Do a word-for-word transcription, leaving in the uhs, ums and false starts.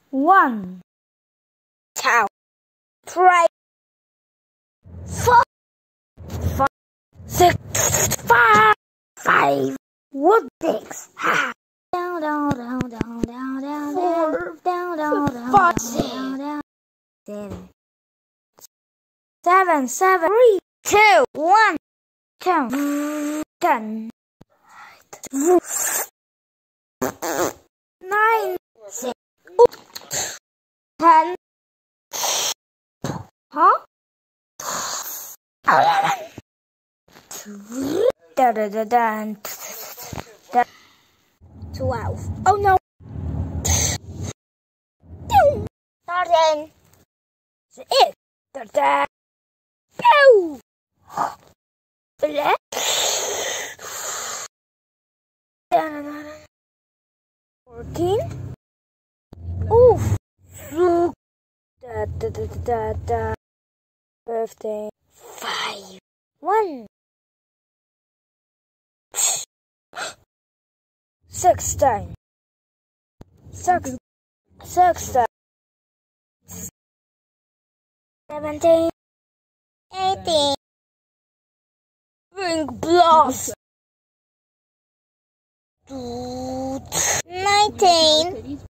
One, two, three, four, five, six, five, five. What six? Ha! Down, down, down, down, down, down, Four, down, down, down, five, down, down, seven, seven, seven, three, two, one, ten, ten, nine, six, ten. Huh? Da da da da. da. Twelve. Oh no. Thirteen. Six. Thirteen. Go. Fourteen. Oof. Da da da da da. Fifteen. Five. One. Sixteen. Six. Sixteen. Seventeen. Eighteen. Ring blast. Nineteen.